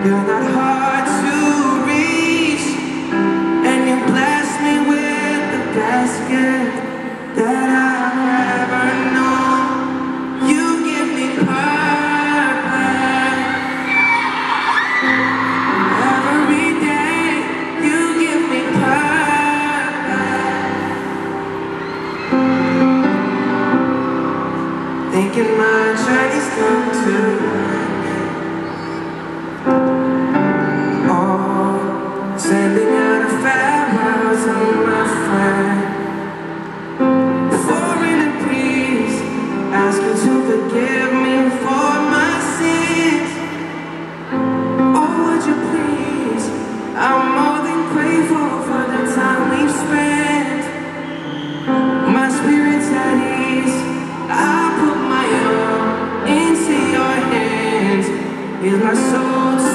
You're not hard to reach, and you bless me with the best gift that I've ever known. You give me purpose every day. You give me purpose. Thinking my journey's come to sending out a farewell to my friend, pouring a peace, asking to forgive me for my sins. Oh, would you please? I'm more than grateful for the time we've spent. My spirit's at ease. I put my all into your hands. Here's my soul.